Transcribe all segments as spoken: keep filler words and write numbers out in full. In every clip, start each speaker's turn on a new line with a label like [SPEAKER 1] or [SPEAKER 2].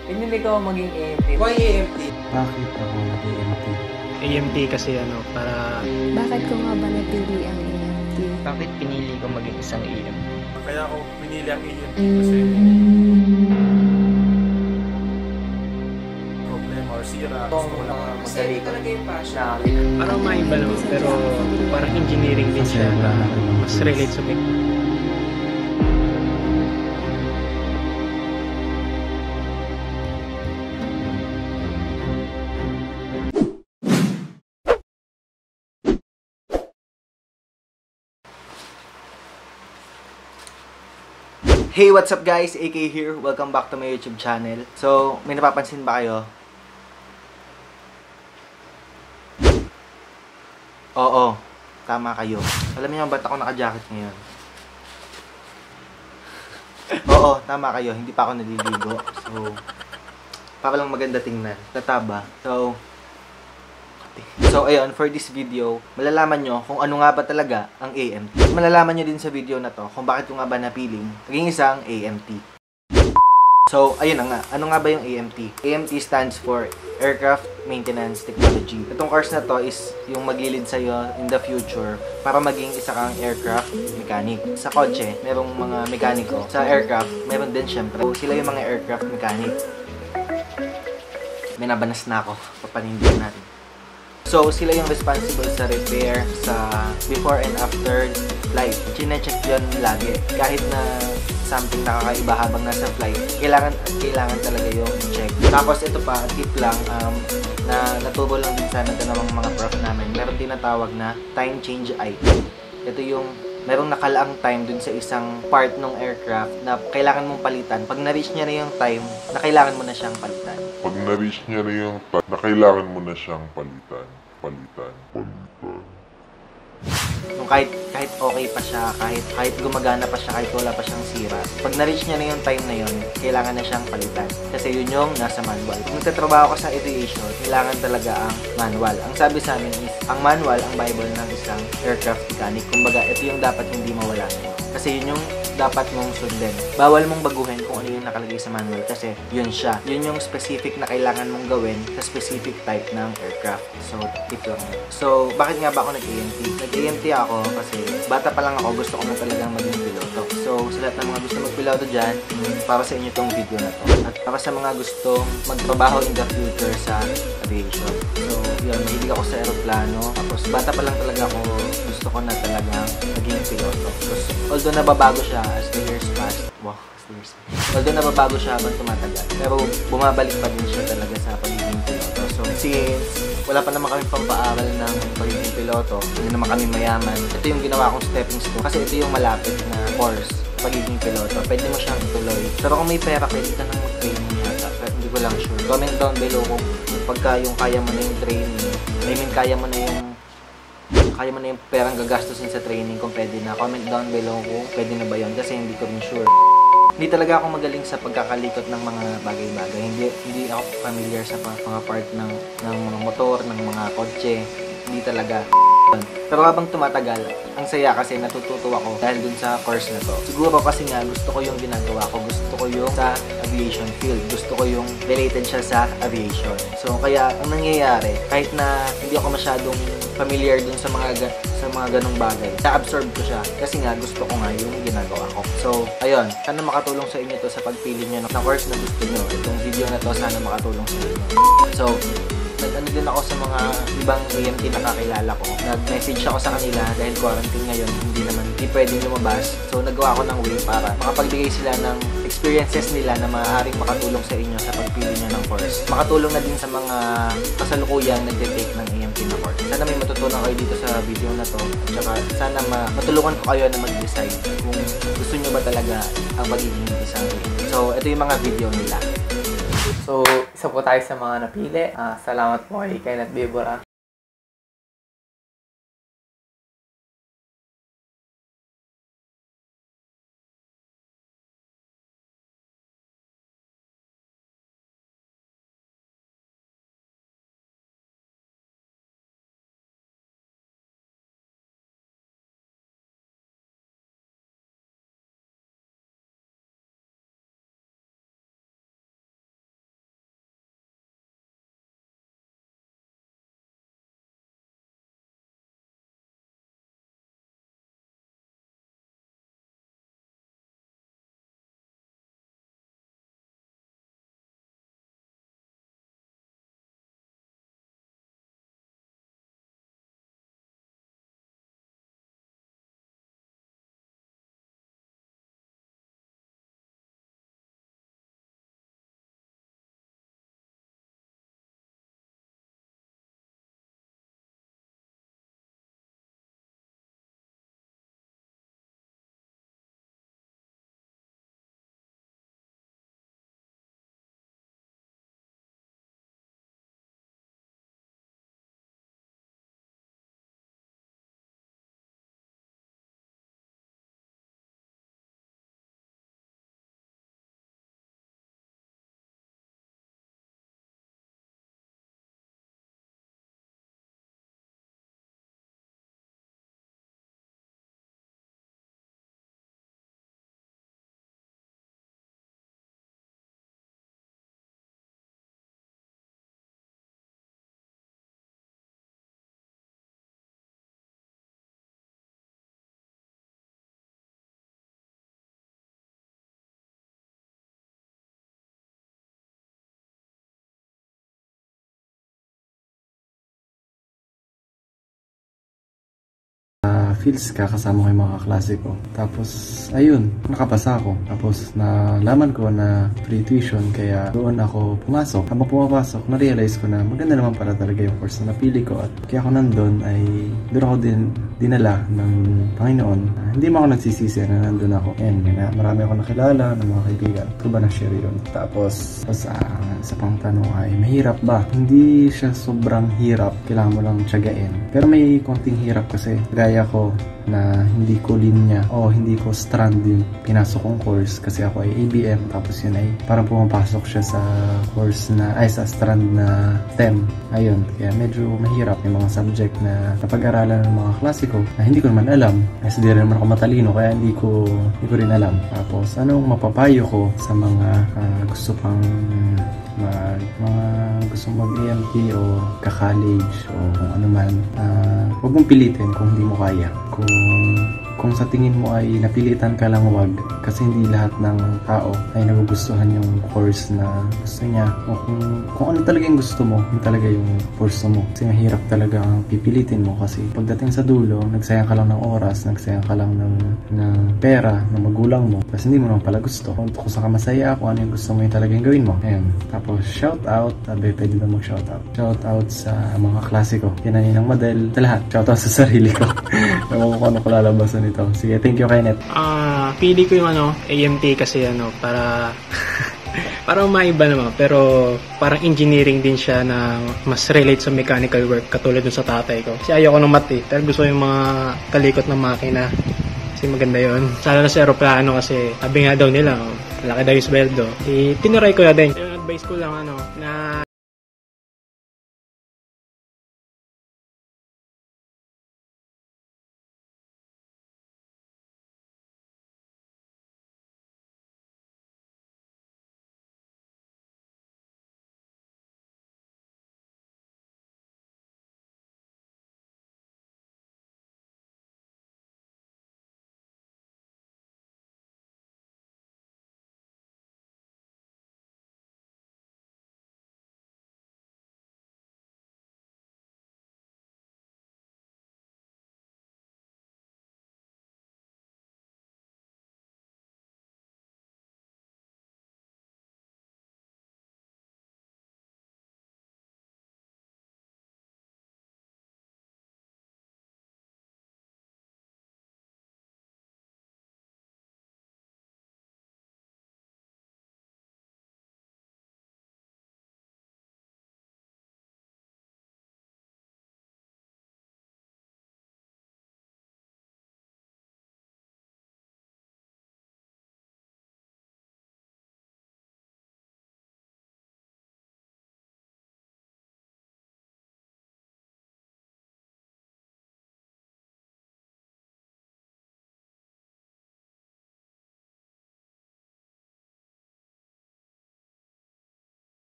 [SPEAKER 1] Pinili ko maging A M T.
[SPEAKER 2] Why A M T?
[SPEAKER 3] Bakit ako nag-A M T?
[SPEAKER 4] A M T kasi ano, para...
[SPEAKER 5] Bakit ko nga ba napili ang A M T?
[SPEAKER 1] Bakit pinili ko maging isang A M T?
[SPEAKER 6] Kaya ako pinili ang A M T kasi problema or sira. Gusto ko lang
[SPEAKER 1] Mga
[SPEAKER 2] Kasi
[SPEAKER 1] madali
[SPEAKER 2] ito talaga yung passion.
[SPEAKER 1] na
[SPEAKER 4] Parang maiba lang, pero parang engineering din siya. Mas relate sa me.
[SPEAKER 3] Hey, what's up guys? A K here. Welcome back to my YouTube channel. So, may napapansin ba kayo? Oo, tama kayo. Alam niyo ba't ako naka-jacket ngayon? Oo, tama kayo. Hindi pa ako naliligo. So, para lang maganda tingnan. Tataba. So, So, ayun, for this video, malalaman nyo kung ano nga ba talaga ang A M T. Malalaman nyo din sa video na to kung bakit ko nga ba napiling naging isang A M T. So, ayun na nga. Ano nga ba yung A M T? A M T stands for Aircraft Maintenance Technology. Itong course na to is yung maglilid sa'yo in the future para maging isa kang aircraft mechanic. Sa kotse, merong mga mekaniko. Sa aircraft, meron din syempre. So, sila yung mga aircraft mechanic. May nabanas na ako. Papanindihan natin. So, sila yung responsible sa repair, sa before and after flight. Chine-check yun lagi. Kahit na something nakakaiba habang nasa flight, kailangan at kailangan talaga yung check. Tapos, ito pa, tip lang, um, na naturo lang din sana ito ng mga prof namin. Meron tinatawag na time change item. Ito yung merong nakalaang time dun sa isang part ng aircraft na kailangan mong palitan. Pag na-reach niya na yung time, na kailangan mo na siyang palitan.
[SPEAKER 7] Pag na-reach niya na yung time na kailangan mo na siyang palitan. Palitan. Palitan.
[SPEAKER 3] Yung kahit, kahit okay pa siya, kahit, kahit gumagana pa siya, kahit wala pa siyang sira. Pag na-reach niya na yung time na yun, kailangan na siyang palitan. Kasi yun yung nasa manual. Kung nagtatrabaho ka sa aviation, kailangan talaga ang manual. Ang sabi sa amin is, ang manual ang bible ng isang aircraft mechanic. Kumbaga, ito yung dapat hindi mawala na. Kasi yun yung dapat mong sundin. Bawal mong baguhin kung ano yung nakalagay sa manual kasi yun siya. Yun yung specific na kailangan mong gawin sa specific type ng aircraft. So, ito lang. So, bakit nga ba ako nag-A M T? Nag-A M T ako kasi bata pa lang ako, gusto ko na talagang maging piloto. So, sa lahat ng mga gusto magpiloto dyan, para sa inyo tong video na to. At para sa mga gustong magtrabaho in the future sa aviation. So, yun, mahilig ako sa aeroplano. Tapos, bata pa lang talaga ako, gusto ko na talagang maging piloto. Tapos, although nababago siya as the years pass, wow, as the years pass. Although nababago siya habang tumatagal, pero bumabalik pa din siya talaga sa pagiging piloto. So, since wala pa naman kami pampaaral ng pagiging piloto, hindi naman kami mayaman, ito yung ginawa kong stepping stone. Kasi ito yung malapit na course, pagiging piloto. Pwede mo siyang ituloy. Pero kung may pera, pwede ka nang mag-training yata. Pero hindi ko lang sure. Comment down below kung pagka yung kaya mo na yung training, I mean, kaya mo na yung kaya mo na yung perang gagastusin sa training kung pwede na. Comment down below kung pwede na ba yun kasi hindi ko rin sure. Hindi talaga ako magaling sa pagkakalikot ng mga bagay-bagay. Hindi hindi ako familiar sa mga part ng ng mga motor, ng mga kotse. Hindi talaga. Pero habang tumatagal, ang saya kasi natututo ako dahil dun sa course na to. Siguro kasi nga gusto ko yung ginagawa ko. Gusto ko yung sa aviation field. Gusto ko yung related siya sa aviation. So kaya ang nangyayari, kahit na hindi ako masyadong familiar dun sa mga sa mga ganong bagay, na-absorb ko siya kasi nga gusto ko nga yung ginagawa ko. So ayun, sana makatulong sa inyo to sa pagpili nyo ng course na gusto nyo. Itong video na to sana makatulong sa inyo. So nag-ano din ako sa mga ibang A M T na kakilala ko. Nag-message ako sa kanila dahil quarantine ngayon, hindi naman hindi pwedeng lumabas. So nagawa ko ng way para makapagbigay sila ng experiences nila na maaaring makatulong sa inyo sa pagpili nyo ng course. Makatulong na din sa mga kasalukuyang nagte-take ng A M T na course. Sana may matutunan kayo dito sa video na to. At saka sana ma matulungan ko kayo na mag-decide kung gusto nyo ba talaga ang pagiging isang A M T. So ito yung mga video nila.
[SPEAKER 1] So, isa po tayo sa mga napili. Uh, salamat po kay Kenneth Bibora.
[SPEAKER 2] Phils ka, kasama ko yung mga kaklase ko. Tapos, ayun, nakapasa ako. Tapos, nalaman ko na free tuition, kaya doon ako pumasok. Habang pumapasok, na-realize ko na maganda naman para talaga yung course na napili ko. At kaya ako nandun ay, doon ako din dinala ng Panginoon. Uh, hindi mo ako nagsisisi na nandun ako. And na, marami ako nakilala ng mga kaibigan. Ito ba na-share yun? Tapos, tapos uh, sa pang tanong ay, mahirap ba? Hindi siya sobrang hirap. Kailangan mo lang tiyagain. Pero may konting hirap kasi. Gaya ko na hindi ko linya o hindi ko strand yung pinasok kong course kasi ako ay A B M. Tapos yun ay parang pumapasok siya sa course na, ay sa strand na S T E M. Ayun. Kaya medyo mahirap yung mga subject na napag-aralan ng mga klase ko na hindi ko naman alam. Kasi di rin naman ako matalino kaya hindi ko, hindi ko rin alam. Tapos anong mapapayo ko sa mga uh, gusto pang mag, mga gusto mag-A M T o ka-college o kung ano man, uh, huwag mong pilitin kung hindi mo kaya. Kung kung sa tingin mo ay napilitan ka lang, wag. Kasi hindi lahat ng tao ay nagugustuhan yung course na gusto niya. O kung, kung ano talaga yung gusto mo, yun talaga yung course mo. Kasi mahirap talaga ang pipilitin mo. Kasi pagdating sa dulo, nagsayang ka lang ng oras, nagsayang ka lang ng, ng pera, ng magulang mo. Tapos hindi mo naman pala gusto. Kung, kung saan ka masaya, kung ano yung gusto mo yung talagang gawin mo. Ayan. Tapos shout out, sabi pwede ba mag shout out? Shout out sa mga klase ko. Kinaninang Madel, sa lahat. Shout out sa sarili ko. Ewan ko kung ano kalalabasan ito. Sige, thank you, Kenneth.
[SPEAKER 4] Ah, uh, pili ko yung ano, A M T kasi ano, para para maiba naman, pero parang engineering din siya na mas relate sa mechanical work katulad dun sa tatay ko. Kasi ayoko ng math eh, pero gusto yung mga kalikot ng makina. Kasi maganda yun. Sana na sa aeroplano kasi sabi nga daw nila, oh, laki daw yung sweldo. Eh, tinuray ko na din. Yung advice ko lang ano, na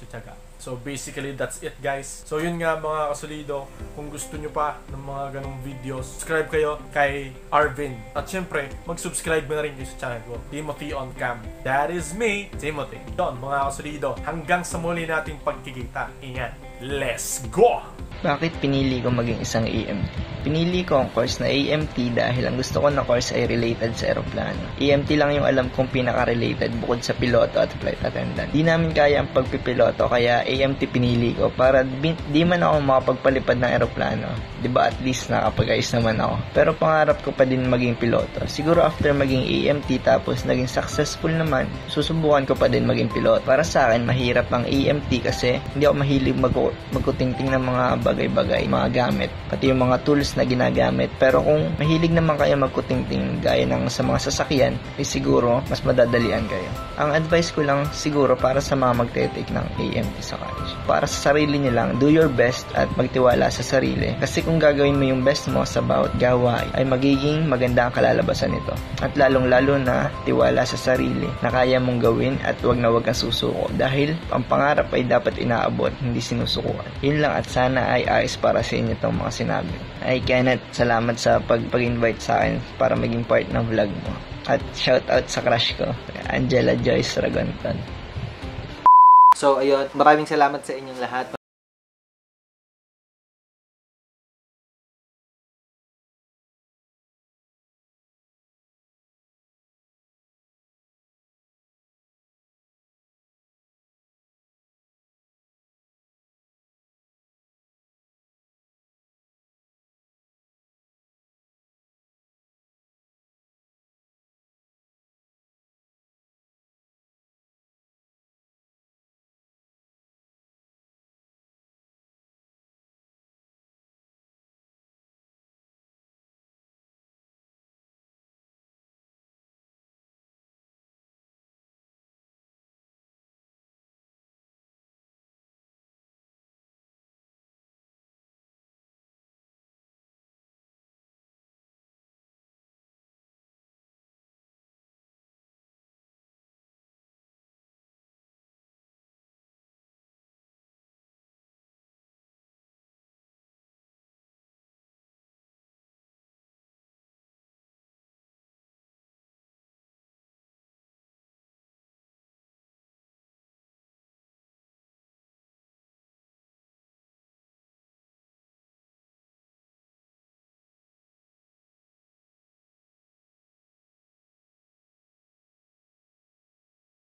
[SPEAKER 6] pagtsatsaga. So basically, that's it guys. So yun nga mga kasolido, kung gusto nyo pa ng mga ganong videos, subscribe kayo kay Arvin. At syempre, mag-subscribe mo na rin kayo sa channel ko, Timothy on Cam. That is me, Timothy. Yun mga kasolido, hanggang sa muli nating pagkikita. Ingat, let's go!
[SPEAKER 8] Bakit pinili ko maging isang A M T? Pinili ko ang course na A M T dahil ang gusto ko na course ay related sa aeroplano. A M T lang yung alam kong pinaka-related bukod sa piloto at flight attendant. Di namin kaya ang pagpipiloto kaya A M T pinili ko para di, di man ako makapagpalipad ng aeroplano. Diba at least nakapag-ayos naman ako. Pero pangarap ko pa din maging piloto. Siguro after maging A M T tapos naging successful naman, susubukan ko pa din maging piloto. Para sa akin, mahirap ang A M T kasi hindi ako mahilig mag- magkutingting ng mga bagay-bagay, mga gamit, pati yung mga tools na ginagamit. Pero kung mahilig naman kayo magkutingting gaya ng sa mga sasakyan, eh siguro mas madadalian kayo. Ang advice ko lang siguro para sa mga magte-take ng A M T sa college, para sa sarili niyo lang, do your best at magtiwala sa sarili. Kasi kung gagawin mo yung best mo sa bawat gawain, ay magiging maganda ang kalalabasan nito. At lalong-lalo na tiwala sa sarili na kaya mong gawin at wag na wag kang susuko. Dahil ang pangarap ay dapat inaabot, hindi sinusukuan. Yun lang at sana ay ayos para sa inyo itong mga sinabi. Ay Kenneth, salamat sa pag- pag-invite sa akin para maging part ng vlog mo. At shout out sa crush ko, Angela Joyce Ragonton.
[SPEAKER 3] So ayun, maraming salamat sa inyong lahat.